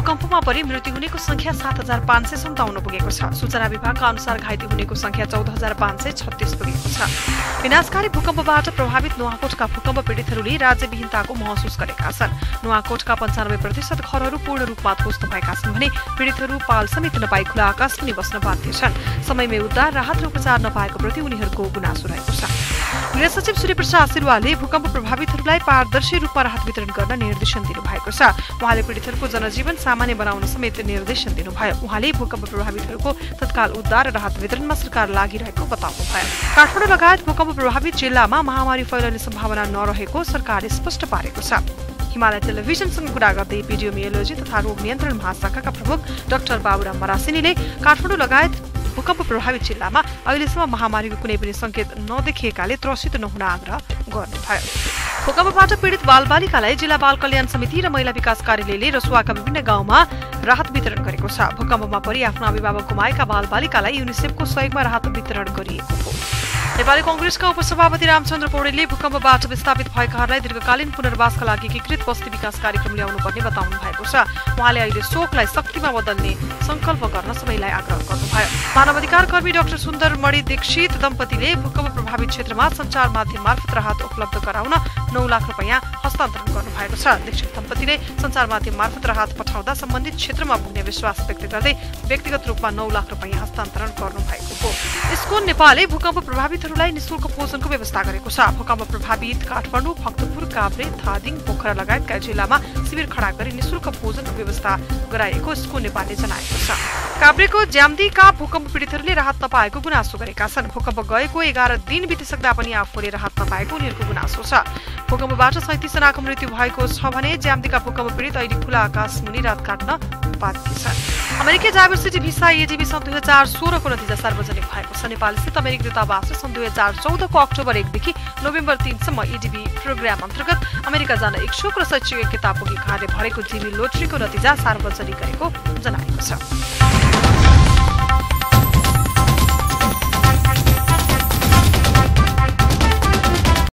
भूकम्पमा परि मृत्यु हुनेको संख्या 7557 पुगेको छ। सूचना विभागका अनुसार घाइते हुनेको संख्या 14536 पुगेको छ। विनाशकारी भूकम्पबाट प्रभावित नुवाकोटका भूकम्प पीडितहरूले राज्यविहीनताको महसुस गरेका छन्। नुवाकोटका 95% घरहरू पूर्ण रूपमा ध्वस्त भएका छन् भने पीडितहरू पाल समेत नपाई खुला आकाश पनि बस्न बाध्य छन्। समयमै उद्धार, राहत र उपचार नपाएको प्रति उनीहरूको गुनासो रहेको छ। गृह सचिव सूर्यप्रसाद सिलवालले भूकम्प प्रभावितहरूलाई पारदर्शी रूपमा राहत वितरण गर्न निर्देशन दिनुभएको छ। उहाँले पीडितहरूको जनजीवन सामान्य बनाउन समेत निर्देशन दिनुभयो। उहाँले भूकम्प प्रभावितहरूको तत्काल उद्धार र राहत वितरणमा सरकार लागिरहेको बताउनुभयो। काठमाडौँ लगायत भूकम्प प्रभावित जिल्लामा महामारी फैलने सम्भावना नरहेको सरकारले स्पष्ट पारेको छ। हिमालय टेलिभिजनसँग कुरा गर्दै एपिडेमियोलोजी तथा रोग नियन्त्रण महाशाखाका प्रमुख डाक्टर बाबुराम मरासिनीले काठमाडौँ लगायत भूकम्प प्रभावित जिल्लामा अहिलेसम्म महामारीको कुनै पनि संकेत नदेखिएकाले त्रसित नहुन आग्रह गर्नुभयो। भूकम्पबाट पीडित बालबालिकालाई जिल्ला बाल कल्याण समिति र महिला विकास कार्यालयले रसुवाका विभिन्न गाउँमा राहत वितरण गरेको छ। भूकम्पमा परि आफ्नो अभिभावक गुमाएका बालबालिकालाई युनिसेफको सहयोगमा राहत वितरण गरिएको हो। नेपाली कांग्रेसका उपसभापति रामचन्द्र पौडेलले भूकम्पबाट विस्थापित भएकाहरूलाई दीर्घकालीन पुनर्वासका लागि एकीकृत बस्ती विकास कार्यक्रम ल्याउनुपर्ने बताउनु भएको छ। उहाँले अहिले शोकलाई शक्तिमा बदल्ने संकल्प गर्न सबैलाई आग्रह गर्नुभयो। मानवाधिकार कर्मी डाक्टर सुन्दरमणि दीक्षित दम्पतिले भूकम्प प्रभावित क्षेत्रमा सञ्चार माध्यम मार्फत राहत उपलब्ध गराउन 9 लाख रुपैयाँ हस्तान्तरण गर्नुभएको छ। दीक्षित दम्पतिले सञ्चार माध्यम मार्फत राहत पठाउँदा सम्बन्धित क्षेत्रमा पुग्ने विश्वास व्यक्त गर्दै व्यक्तिगत रूपमा 9 लाख रुपैयाँ हस्तान्तरण गर्नुभएको हो। इस्कोन नेपालले भूकम्प प्रभावितहरूलाई निःशुल्क भोजनको व्यवस्था गरेको छ। भूकम्प प्रभावित काठमाडौँ, भक्तपुर, काभ्रे, धादिङ, पोखरा लगायतका जिल्लामा शिविर खडा गरी निःशुल्क भोजनको व्यवस्था गराएको इस्कोन नेपालले जनाएको छ। काभ्रेको ज्याम्दीका भूकम्प पीडितहरूले राहत नपाएको गुनासो गरेका छन्। भूकम्प गएको 11 दिन बितिसक्दा पनि आफूले राहत नपाएको उनीहरूको गुनासो छ। भूकम्पबाट 37 जनाको मृत्यु भएको छ भने ज्याम्दीका भूकम्प पीडित अहिले खुला आकाश मुनि रात काट्न बाध्य छन्। अमेरिकी डाइभर्सिटी भिसा एजीबी सन् 2016 को नतिजा सार्वजनिक भएको छ। नेपालस्थित अमेरिकी दूतावासले सन् 2014 को अक्टोबर 1 देखि नोभेम्बर 3 सम्म एजीबी प्रोग्राम अन्तर्गत अमेरिका जान इच्छुक र शैक्षिक योग्यता पुगेकाहरूले भरेको जीबी लोटरीको नतिजा सार्वजनिक गरेको जनाएको छ।